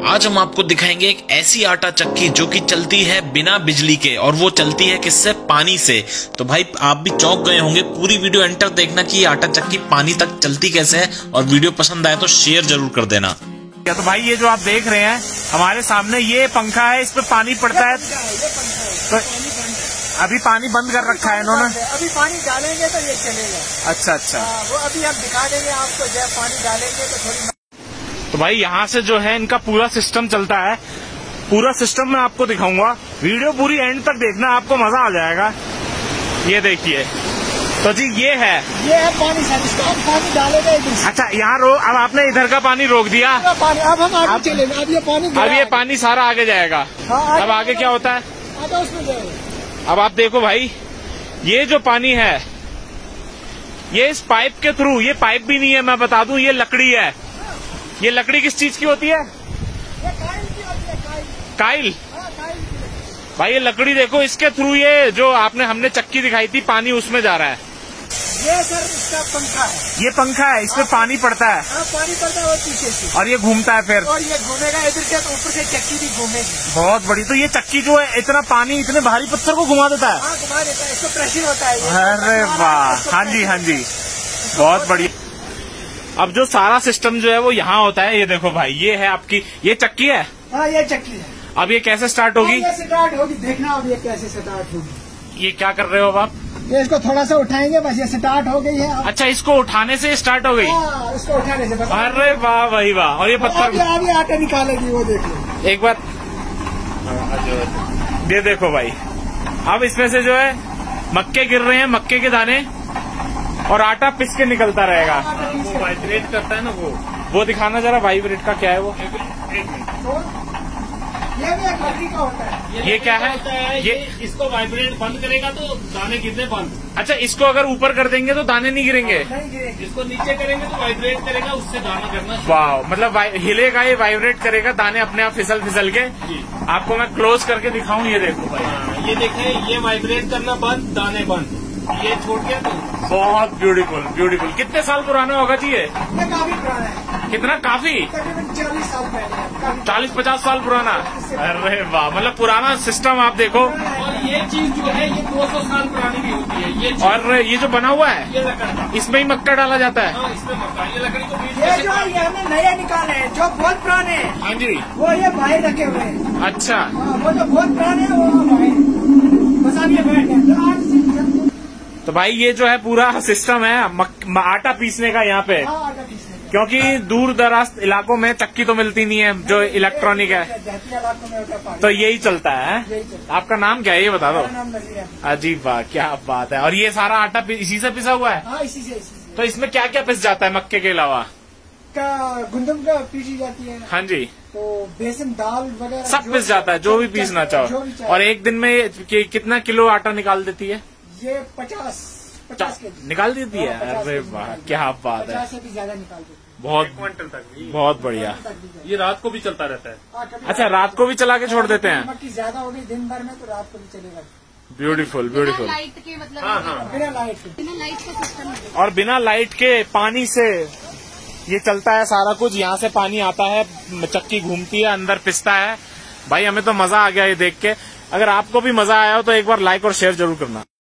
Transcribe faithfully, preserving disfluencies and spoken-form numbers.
आज हम आपको दिखाएंगे एक ऐसी आटा चक्की जो कि चलती है बिना बिजली के, और वो चलती है किससे? पानी से। तो भाई आप भी चौंक गए होंगे, पूरी वीडियो एंटर देखना कि ये आटा चक्की पानी तक चलती कैसे है, और वीडियो पसंद आए तो शेयर जरूर कर देना। क्या तो भाई ये जो आप देख रहे हैं हमारे सामने, ये पंखा है, इस पे पानी पड़ता है। तो अभी पानी बंद कर रखा है इन्होंने, अभी पानी डालेंगे तो ये चलेगा। अच्छा अच्छा, वो अभी हम दिखा देंगे आपको, जब पानी डालेंगे तो थोड़ी। तो भाई यहाँ से जो है इनका पूरा सिस्टम चलता है, पूरा सिस्टम मैं आपको दिखाऊंगा। वीडियो पूरी एंड तक देखना, आपको मजा आ जाएगा। ये देखिए, तो जी ये है ये है पानी सर, इसको अब पानी डालेंगे। अच्छा यहाँ रो, अब आपने इधर का पानी रोक दिया, पानी अब हम आगे चलेंगे। अब ये पानी अब ये पानी सारा आगे जाएगा। हाँ, अब आगे क्या होता है, आगे उसमें जाएगा। अब आप देखो भाई, ये जो पानी है ये इस पाइप के थ्रू, ये पाइप भी नहीं है मैं बता दूं, ये लकड़ी है। ये लकड़ी किस चीज की होती है? ये काइल की होती है, काइल। काइल? हाँ, काइल की। भाई ये लकड़ी देखो, इसके थ्रू ये जो आपने हमने चक्की दिखाई थी, पानी उसमें जा रहा है। ये सर इसका पंखा है, ये पंखा है, इसमें पानी पड़ता है। हाँ, पानी पड़ता है और पीछे से, और ये घूमता है फिर, और ये घूमेगा इधर से, तो ऊपर से चक्की भी घूमेगी। बहुत बड़ी। तो ये चक्की जो है इतना पानी, इतने भारी पत्थर को घुमा देता है। हाँ, घुमा देता है, इसको प्रेशर होता है। अरे वाह, हाँ जी हाँ जी, बहुत बढ़िया। अब जो सारा सिस्टम जो है वो यहाँ होता है। ये देखो भाई, ये है आपकी, ये चक्की है। हाँ, ये चक्की है। अब ये कैसे स्टार्ट होगी? ये स्टार्ट होगी, देखना अब ये कैसे स्टार्ट होगी। ये क्या कर रहे हो अब आप? ये इसको थोड़ा सा उठाएंगे, बस ये स्टार्ट हो गई है। अच्छा, इसको उठाने से स्टार्ट हो गई? हाँ, इसको उठाने से बस। अरे वाह भाई वाह। और ये पत्थर अभी अभी आटा निकालेगी, वो देखो एक बार, ये देखो भाई, अब इसमें से जो है मक्के गिर रहे हैं, मक्के के दाने, और आटा पिस के निकलता रहेगा। वो वाइब्रेट करता है ना, वो वो दिखाना जरा, वाइब्रेट का क्या है वो? ये भी एक लकड़ी का होता है। ये क्या है? ये इसको वाइब्रेट बंद करेगा तो दाने गिरने बंद। अच्छा, इसको अगर ऊपर कर देंगे तो दाने नहीं गिरेंगे? नहीं गिरेगी। इसको नीचे करेंगे तो वाइब्रेट करेगा, उससे दाना करना। वाह, मतलब हिलेगा, ये वाइब्रेट करेगा, दाने अपने आप फिसल फिसल के। आपको मैं क्लोज करके दिखाऊं, ये देखो भाई, हाँ, ये देखिए, ये वाइब्रेट करना बंद, दाने बंद। ये छोड़ के तो बहुत ब्यूटीफुल ब्यूटीफुल। कितने साल पुराना होगा जी ये? ये काफी पुराना है, कितना? काफी तकरीबन चालीस साल पहले। चालीस पचास साल पुराना। अरे वाह, मतलब पुराना सिस्टम आप देखो। और ये चीज जो है ये दो सौ साल पुरानी भी होती है। ये चीज, और ये जो बना हुआ है, ये लकड़ी, इसमें ही मक्का डाला जाता है। हाँ, इसमें मक्का, ये लकड़ी को बीच ये में से जो है ये हमने नया निकाले हैं, जो बहुत पुराने हैं हाँ जी। वो ये बाहर रखे हुए हैं। अच्छा, हाँ, वो जो बहुत पुराने हैं वो बाहर, बस अब ये बैठ गए। तो आज से तो भाई ये जो है पूरा सिस्टम है मक, आटा पीसने का यहाँ पे, हाँ, आटा पीसने का। क्योंकि दूर दराज इलाकों में चक्की तो मिलती नहीं है जो इलेक्ट्रॉनिक है, देहाती इलाकों में होता है पानी। तो यही चलता है। यही चलता आपका नाम क्या है ये बता दो? मेरा नाम नजीर है। अजीब, वाह क्या बात है। और ये सारा आटा पी- इसी से पिसा हुआ है? हाँ, इसी से इसी से तो इसमें क्या क्या पिस जाता है मक्के के अलावा? का गुंदम का पीसी जाती है, हाँ जी, तो बेसन दाल वगैरह सब जो- पिस जाता है, जो भी पीसना जो चाहो। भी चाहे। और एक दिन में ये कि, कितना किलो आटा निकाल देती है? ये पचास पचास के जी निकाल देती है? हाँ, पचास अरे के जी वाह, निकाल क्या बात है। पचास से भी ज्यादा निकाल देते बहुत क्विंटल तक भी। बहुत बढ़िया। हैं। ये रात को भी चलता रहता है। हाँ, कभी अच्छा, रात को भी चला के छोड़ देते हैं? मक्की ज्यादा हो गई दिन भर में तो रात को भी चलेगा, ब्यूटीफुल ब्यूटीफुल। लाइट के मतलब हाँ, हाँ। बिना लाइट के। बिना लाइट का सिस्टम है। और बिना लाइट के पानी से ये चलता है सारा कुछ। यहाँ से पानी आता है, चक्की घूमती है, अंदर पिसता है। भाई हमें तो मजा आ गया ये देख के। अगर आपको भी मजा आया हो तो एक बार लाइक और शेयर जरूर करना।